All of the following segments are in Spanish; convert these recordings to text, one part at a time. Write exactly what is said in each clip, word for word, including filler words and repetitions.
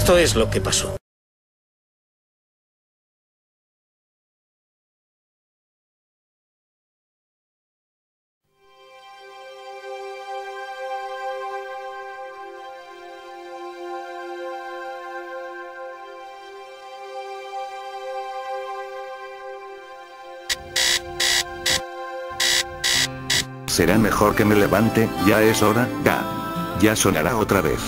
Esto es lo que pasó. Será mejor que me levante, ya es hora, ya. Ya sonará otra vez.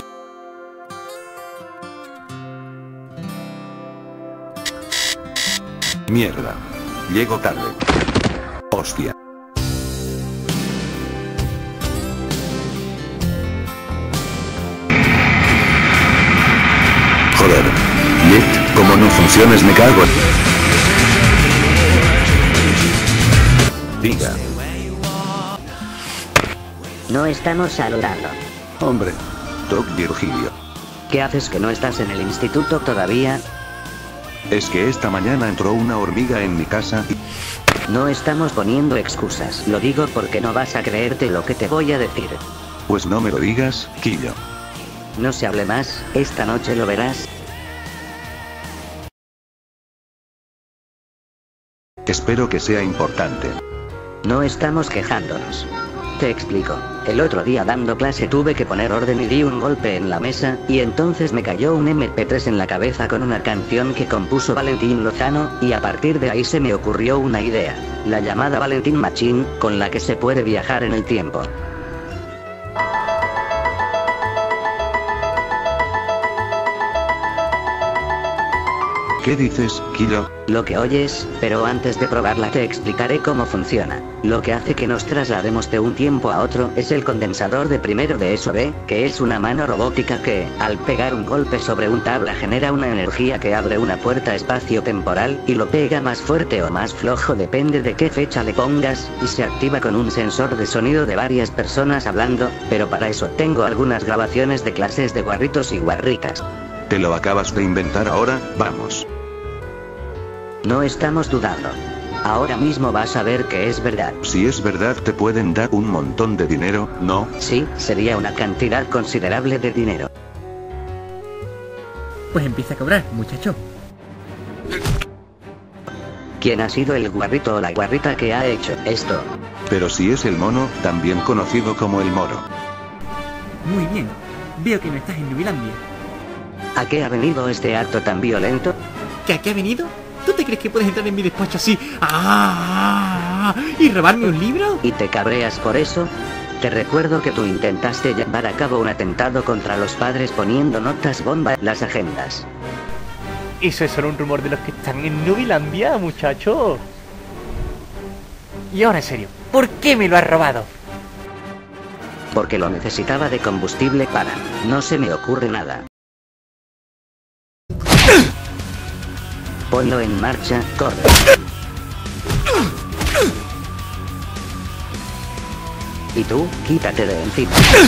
Mierda. Llego tarde. Hostia. Joder. Lit, como no funciones me cago. Diga. No estamos saludando. Hombre. Doc Virgilio. ¿Qué haces que no estás en el instituto todavía? Es que esta mañana entró una hormiga en mi casa y... No estamos poniendo excusas. Lo digo porque no vas a creerte lo que te voy a decir. Pues no me lo digas, Quillo. No se hable más, esta noche lo verás. Espero que sea importante. No estamos quejándonos. Te explico. El otro día dando clase tuve que poner orden y di un golpe en la mesa, y entonces me cayó un eme pe tres en la cabeza con una canción que compuso Valentín Lozano, y a partir de ahí se me ocurrió una idea. La llamada Valentín Machine, con la que se puede viajar en el tiempo. ¿Qué dices, Quillo? Lo que oyes, pero antes de probarla te explicaré cómo funciona. Lo que hace que nos traslademos de un tiempo a otro es el condensador de primero de eso B, que es una mano robótica que, al pegar un golpe sobre un tabla genera una energía que abre una puerta espacio-temporal, y lo pega más fuerte o más flojo depende de qué fecha le pongas, y se activa con un sensor de sonido de varias personas hablando, pero para eso tengo algunas grabaciones de clases de guarritos y guarritas. ¿Te lo acabas de inventar ahora? Vamos. No estamos dudando. Ahora mismo vas a ver que es verdad. Si es verdad te pueden dar un montón de dinero, ¿no? Sí, sería una cantidad considerable de dinero. Pues empieza a cobrar, muchacho. ¿Quién ha sido el guarrito o la guarrita que ha hecho esto? Pero si es el mono, también conocido como el moro. Muy bien. Veo que no estás en Nubilandia. ¿A qué ha venido este acto tan violento? ¿Que a qué ha venido? ¿Tú te crees que puedes entrar en mi despacho así ¡ah! ¿Y robarme un libro? ¿Y te cabreas por eso? Te recuerdo que tú intentaste llevar a cabo un atentado contra los padres poniendo notas bomba en las agendas. Eso es solo un rumor de los que están en Nubilandia, muchacho. Y ahora en serio, ¿por qué me lo has robado? Porque lo necesitaba de combustible para... No se me ocurre nada. Ponlo en marcha, corre. Y tú, quítate de encima.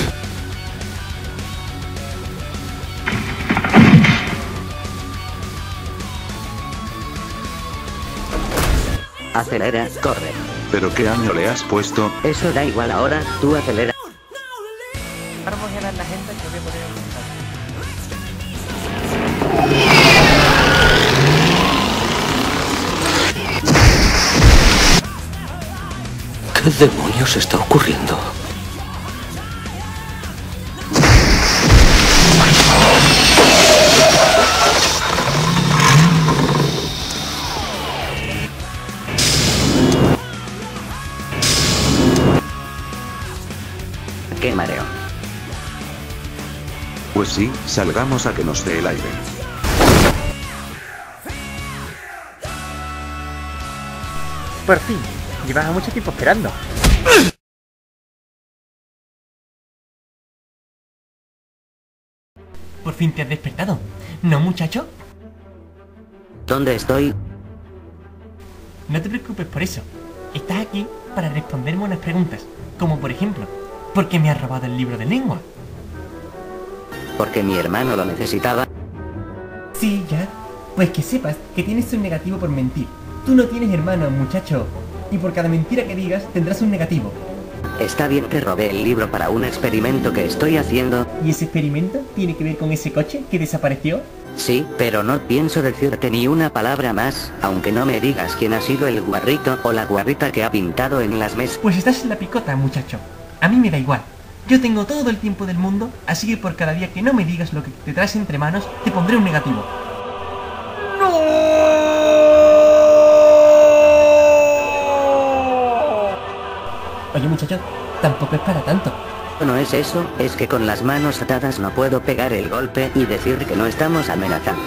Acelera, corre. ¿Pero qué año le has puesto? Eso da igual ahora, tú acelera. Vamos a ganar la agenda que voy a poner en ¿Qué demonios está ocurriendo? ¡Qué mareo! Pues sí, salgamos a que nos dé el aire. Por fin, llevaba mucho tiempo esperando. Por fin te has despertado, ¿no, muchacho? ¿Dónde estoy? No te preocupes por eso. Estás aquí para responderme unas preguntas, como por ejemplo, ¿por qué me has robado el libro de lengua? Porque mi hermano lo necesitaba. Sí, ya. Pues que sepas que tienes un negativo por mentir. Tú no tienes hermano, muchacho. Y por cada mentira que digas tendrás un negativo. Está bien, te robé el libro para un experimento que estoy haciendo. ¿Y ese experimento tiene que ver con ese coche que desapareció? Sí, pero no pienso decirte ni una palabra más, aunque no me digas quién ha sido el guarrito o la guarrita que ha pintado en las mesas. Pues estás en la picota, muchacho. A mí me da igual. Yo tengo todo el tiempo del mundo, así que por cada día que no me digas lo que te traes entre manos, te pondré un negativo. ¡No! Oye, muchacho, tampoco es para tanto. No es eso, es que con las manos atadas no puedo pegar el golpe y decir que no estamos amenazando.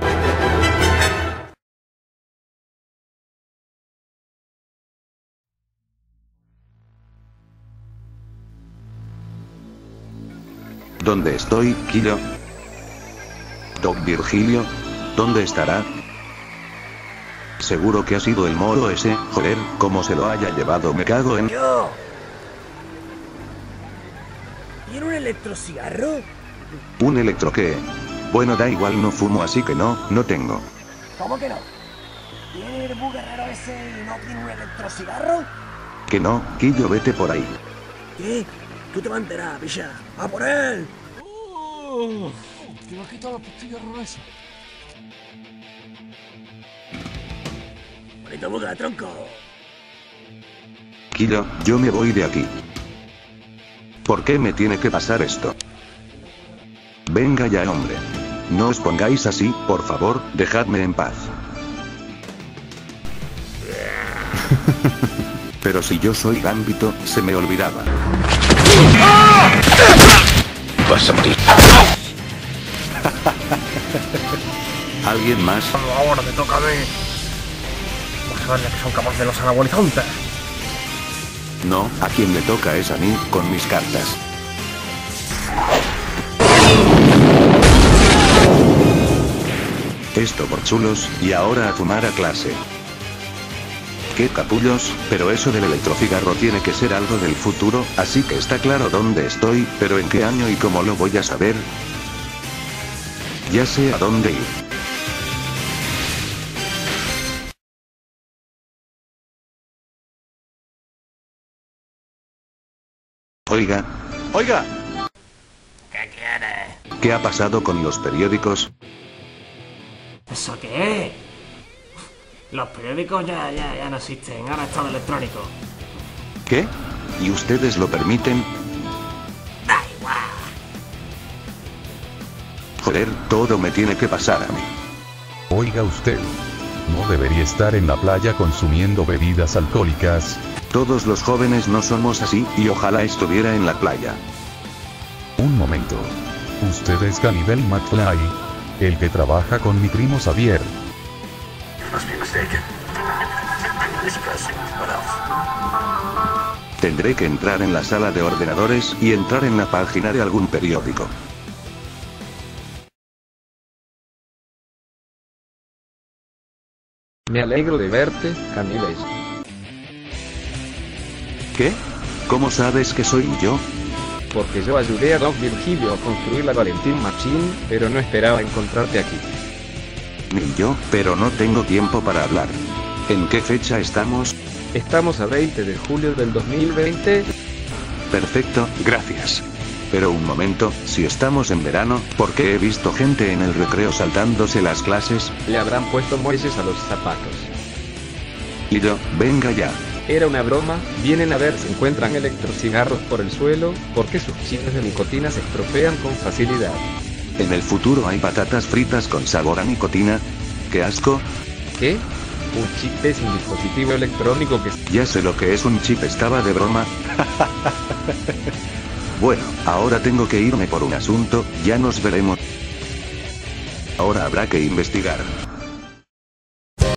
¿Dónde estoy, Kilo? Doc Virgilio, ¿dónde estará? Seguro que ha sido el moro ese, joder, como se lo haya llevado, me cago en... ¡Yo! ¿Tiene un electrocigarro? ¿Un electro qué? Bueno, da igual, no fumo, así que no, no tengo. ¿Cómo que no? ¿Tiene el buguerrero ese y no tiene un electrocigarro? Que no, Quillo, vete por ahí. ¿Qué? Tú te vas a enterar, picha. ¡A por él! Uh, te va a quitar la pastilla esa. Bonito buga, tronco. Quillo, yo me voy de aquí. ¿Por qué me tiene que pasar esto? Venga ya, hombre. No os pongáis así, por favor, dejadme en paz. Pero si yo soy Gambito, se me olvidaba. Vas a morir. ¿Alguien más? Ahora me toca a mí. Vas a ver que son capaces de los anabolizantes. No, a quien le toca es a mí, con mis cartas. Esto por chulos, y ahora a fumar a clase. Qué capullos, pero eso del electrocigarro tiene que ser algo del futuro, así que está claro dónde estoy, pero en qué año y cómo lo voy a saber. Ya sé a dónde ir. Oiga. Oiga. ¿Qué quieres? ¿Qué ha pasado con los periódicos? ¿Eso qué es? Los periódicos ya, ya, ya no existen, ahora es todo electrónico. ¿Qué? ¿Y ustedes lo permiten? Da igual. Joder, todo me tiene que pasar a mí. Oiga usted, ¿no debería estar en la playa consumiendo bebidas alcohólicas? Todos los jóvenes no somos así, y ojalá estuviera en la playa. Un momento. Usted es Cannibal McFly, el que trabaja con mi primo Xavier. Tendré que entrar en la sala de ordenadores y entrar en la página de algún periódico. Me alegro de verte, Cannibal. ¿Qué? ¿Cómo sabes que soy yo? Porque yo ayudé a Doc Virgilio a construir la Valentín Machine, pero no esperaba encontrarte aquí. Ni yo, pero no tengo tiempo para hablar. ¿En qué fecha estamos? Estamos a veinte de julio del dos mil veinte. Perfecto, gracias. Pero un momento, si estamos en verano, ¿por qué he visto gente en el recreo saltándose las clases? Le habrán puesto muelles a los zapatos. Y yo, venga ya. Era una broma, vienen a ver si encuentran electrocigarros por el suelo, porque sus chips de nicotina se estropean con facilidad. En el futuro hay patatas fritas con sabor a nicotina. ¡Qué asco! ¿Qué? Un chip es un dispositivo electrónico que... Ya sé lo que es un chip, estaba de broma. Bueno, ahora tengo que irme por un asunto, ya nos veremos. Ahora habrá que investigar.